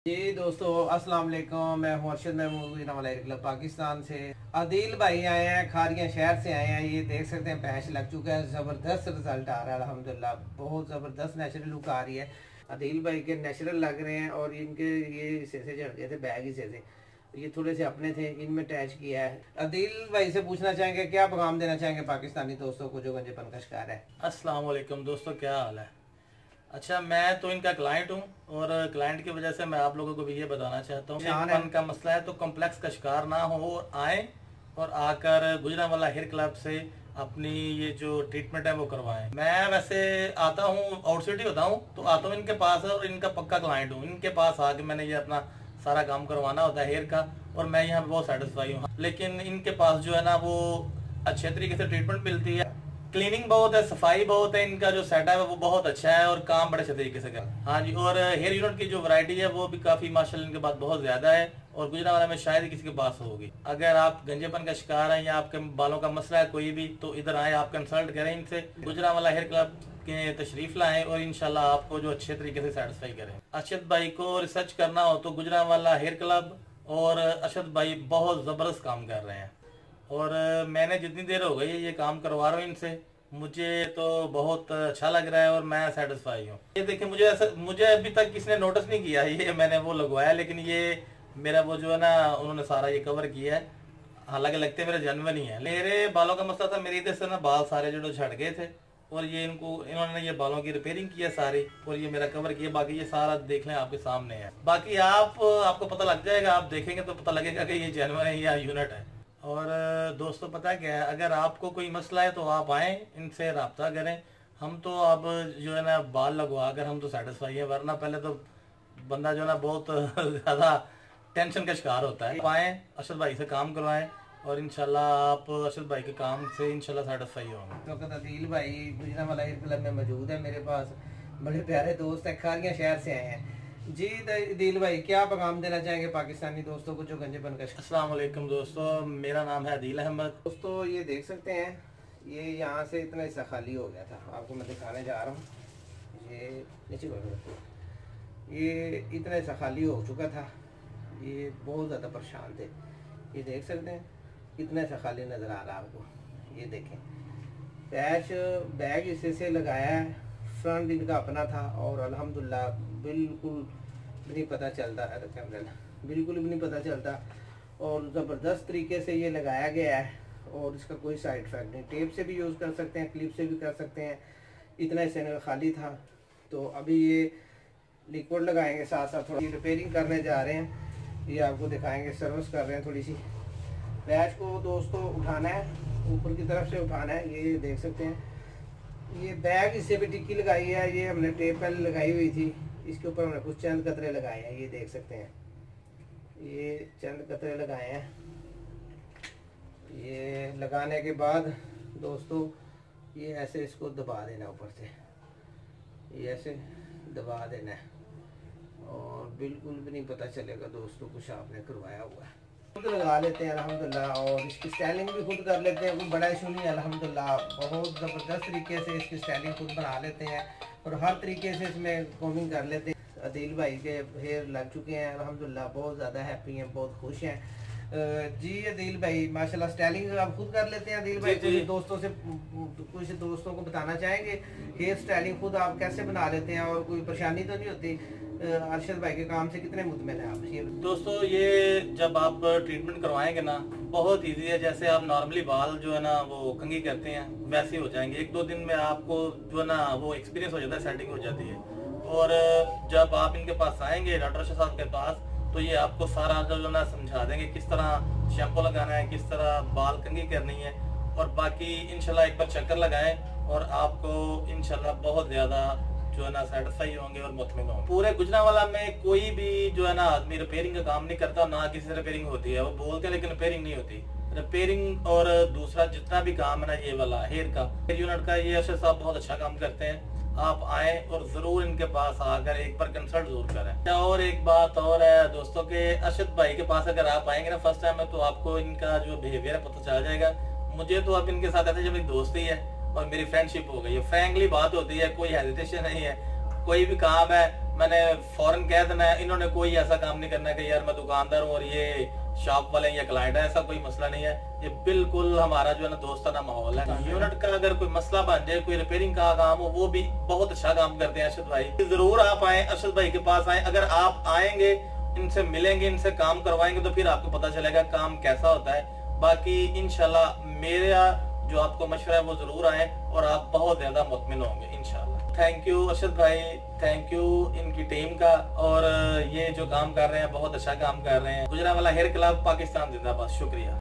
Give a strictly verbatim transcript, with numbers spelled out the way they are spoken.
जी दोस्तों अस्सलाम वालेकुम, मैं हूं अरशद महमूद क्लब पाकिस्तान से। आदिल भाई आए हैं, खारिया शहर से आए हैं। ये देख सकते हैं भैंस लग चुका है, ज़बरदस्त रिजल्ट आ रहा है अल्हम्दुलिल्लाह, बहुत ज़बरदस्त नेचुरल लुक आ रही है। आदिल भाई के नेचुरल लग रहे हैं और इनके ये हिस्से से झड़ गए थे, बैग हिस्से से, ये थोड़े से अपने थे, इनमें अटैच किया है। आदिल भाई से पूछना चाहेंगे क्या पैगाम देना चाहेंगे पाकिस्तानी दोस्तों को जो गंजेपन का शिकार है। अस्सलाम वालेकुम दोस्तों, क्या हाल है। अच्छा, मैं तो इनका क्लाइंट हूँ और क्लाइंट की वजह से मैं आप लोगों को भी ये बताना चाहता हूँ गंजेपन का मसला है तो कॉम्प्लेक्स का शिकार ना हो और आए और आकर गुजरांवाला हेयर क्लब से अपनी ये जो ट्रीटमेंट है वो करवाएं। मैं वैसे आता हूँ, आउटसाइड ही होता हूँ, तो आता हूँ इनके पास और इनका पक्का क्लाइंट हूँ। इनके पास आके मैंने ये अपना सारा काम करवाना होता है हेयर का और मैं यहाँ पे बहुत सेटिस्फाई हूँ। लेकिन इनके पास जो है ना वो अच्छे तरीके से ट्रीटमेंट मिलती है, क्लीनिंग बहुत है, सफाई बहुत है, इनका जो सेटअप है वो बहुत अच्छा है और काम बड़े अच्छे तरीके से कर। हाँ जी, और हेयर यूनिट की जो वैरायटी है वो भी काफी माशाल्लाह इनके पास बहुत ज्यादा है और गुजरांवाला में शायद ही किसी के पास होगी। अगर आप गंजेपन का शिकार हैं या आपके बालों का मसला है कोई भी, तो इधर आए, आप कंसल्ट करें इनसे, गुजरांवाला हेयर क्लब के तशरीफ लाएं और इंशाल्लाह आपको जो अच्छे तरीके से सेटिस्फाई करें। अरशद भाई को रिसर्च करना हो तो गुजरांवाला हेयर क्लब, और अरशद भाई बहुत जबरदस्त काम कर रहे हैं और मैंने जितनी देर हो गई है ये काम करवा रहा हूँ इनसे, मुझे तो बहुत अच्छा लग रहा है और मैं सेटिस्फाई हूँ। ये देखिए, मुझे ऐसा मुझे अभी तक किसी ने नोटिस नहीं किया, ये मैंने वो लगवाया, लेकिन ये मेरा वो जो है ना उन्होंने सारा ये कवर किया है। हालांकि लगते मेरे जन्म ही है। मेरे बालों का मसला था, मेरे इधर से ना बाल सारे जो झड़ गए थे और ये इनको इन्होंने ये बालों की रिपेयरिंग की है सारी और ये मेरा कवर किया। बाकी ये सारा देख लें, आपके सामने है। बाकी आप आपको पता लग जाएगा, आप देखेंगे तो पता लगेगा कि ये जेन्युइन है या यूनिट है। और दोस्तों पता क्या है, अगर आपको कोई मसला है तो आप आएँ, इनसे रब्ता करें। हम तो अब जो है ना बाल लगवा कर हम तो सेटिस्फाई है, वरना पहले तो बंदा जो है ना बहुत ज़्यादा टेंशन का शिकार होता है। आएँ, अरशद भाई से काम करवाएं और इंशाल्लाह आप अरशद भाई के काम से इंशाल्लाह सेटिस्फाई होंगे। तो आदिल भाई गुजरांवाला हेयर क्लब में मौजूद है, मेरे पास बड़े प्यारे दोस्त हैं, खारिया शहर से आए हैं। जी आदिल भाई, क्या पैगाम देना चाहेंगे पाकिस्तानी दोस्तों को जो गंजेपन का। अस्सलाम वालेकुम दोस्तों, मेरा नाम है आदिल अहमद। दोस्तों ये देख सकते हैं, ये यहाँ से इतना हिस्सा खाली हो गया था, आपको मैं दिखाने जा रहा हूँ। ये नीचे ये इतना हिस्सा खाली हो चुका था, ये बहुत ज़्यादा परेशान थे। ये देख सकते हैं कितना हिस्सा खाली नज़र आ रहा है आपको। ये देखें, पैच बैग हिस्से से लगाया है, फ्रंट इनका अपना था और अल्हम्दुलिल्लाह बिल्कुल भी नहीं पता चलता, बिल्कुल भी नहीं पता चलता और ज़बरदस्त तरीके से ये लगाया गया है और इसका कोई साइड इफेक्ट नहीं। टेप से भी यूज़ कर सकते हैं, क्लिप से भी कर सकते हैं। इतना हिस्से खाली था तो अभी ये लिक्विड लगाएंगे, साथ साथ थोड़ी रिपेयरिंग करने जा रहे हैं, ये आपको दिखाएंगे। सर्विस कर रहे हैं थोड़ी सी। बैच को दोस्तों उठाना है, ऊपर की तरफ से उठाना है। ये देख सकते हैं, ये बैग इससे भी टिक्की लगाई है, ये हमने टेप पहले लगाई हुई थी, इसके ऊपर हमने कुछ चंद कतरे लगाए हैं। ये देख सकते हैं, ये चंद कतरे लगाए हैं। ये लगाने के बाद दोस्तों ये ऐसे इसको दबा देना, ऊपर से ये ऐसे दबा देना है और बिल्कुल भी नहीं पता चलेगा दोस्तों कुछ आपने करवाया हुआ है। खुद लगा लेते हैं अल्हम्दुलिल्लाह और इसकी स्टाइलिंग भी खुद कर लेते हैं, कोई बड़ा इशू नहीं है अल्हम्दुलिल्लाह। बहुत ज़बरदस्त तरीके से इसकी स्टाइलिंग खुद बना लेते हैं और हर तरीके से इसमें कॉमिंग कर लेते हैं। आदिल भाई के हेयर लग चुके हैं अल्हम्दुलिल्लाह, बहुत ज़्यादा हैप्पी हैं, बहुत खुश हैं। जी आदिल भाई माशाल्लाह स्टाइलिंग आप खुद कर लेते हैं। आदिल भाई कुछ दोस्तों से कुछ दोस्तों को बताना चाहेंगे हेयर स्टाइलिंग खुद आप कैसे बना लेते हैं और कोई परेशानी तो नहीं होती? अरशद भाई के काम से कितने मुतमिन हैं आप? ये दोस्तों, ये जब आप ट्रीटमेंट करवाएंगे ना बहुत इजी है। जैसे आप नॉर्मली बाल जो है ना वो कंघी करते हैं वैसे ही हो जाएंगे, एक दो दिन में आपको जो है ना वो एक्सपीरियंस हो जाता है, सेटिंग हो जाती है। और जब आप इनके पास आएंगे डॉक्टर अरशद साहब के पास, तो ये आपको सारा जो है ना समझा देंगे किस तरह शैम्पू लगाना है, किस तरह बाल कंघी करनी है। और बाकी इंशाल्लाह एक बार चक्कर लगाएं और आपको इंशाल्लाह बहुत ज्यादा जो है ना सेटिस्फाई होंगे और मुतमिन होंगे। पूरे गुजरांवाला में कोई भी जो है ना आदमी रिपेयरिंग का काम नहीं करता, ना किसी से रिपेयरिंग होती है। वो बोलते हैं लेकिन रिपेयरिंग नहीं होती। रिपेयरिंग और दूसरा जितना भी काम है ना ये वाला हेयर का, हेयर यूनिट का, ये अरशद साहब बहुत अच्छा काम करते हैं। आप आए और जरूर इनके पास आकर एक बार कंसल्ट जरूर करें। और एक बात और है दोस्तों के, अरशद भाई के पास अगर आप आएंगे ना फर्स्ट टाइम में, तो आपको इनका जो बिहेवियर है पता चल जाएगा। मुझे तो अब इनके साथ ऐसे जब एक दोस्ती है और मेरी फ्रेंडशिप हो गई है, फ्रैंकली बात होती है, कोई हेजिटेशन नहीं है। कोई भी काम है मैंने फौरन कह देना है। इन्होंने कोई ऐसा काम नहीं करना कि यार मैं दुकानदार हूँ और ये शॉप वाले या क्लाइंट है, ऐसा कोई मसला नहीं है। ये बिल्कुल हमारा जो है ना दोस्ताना माहौल है। यूनिट का अगर कोई मसला बन जाए, कोई रिपेयरिंग का काम हो, वो भी बहुत अच्छा काम करते हैं अरशद भाई। जरूर आप आए, अरशद भाई के पास आए। अगर आप आएंगे, इनसे मिलेंगे, इनसे काम करवाएंगे, तो फिर आपको पता चलेगा काम कैसा होता है। बाकी इंशाल्लाह मेरा जो आपको मशवरा है वो जरूर आए और आप बहुत ज्यादा मुतमिन होंगे इंशाल्लाह। थैंक यू अरशद भाई, थैंक यू इनकी टीम का। और ये जो काम कर रहे हैं बहुत अच्छा काम कर रहे हैं। गुजरांवाला हेयर क्लब पाकिस्तान जिंदाबाद। शुक्रिया।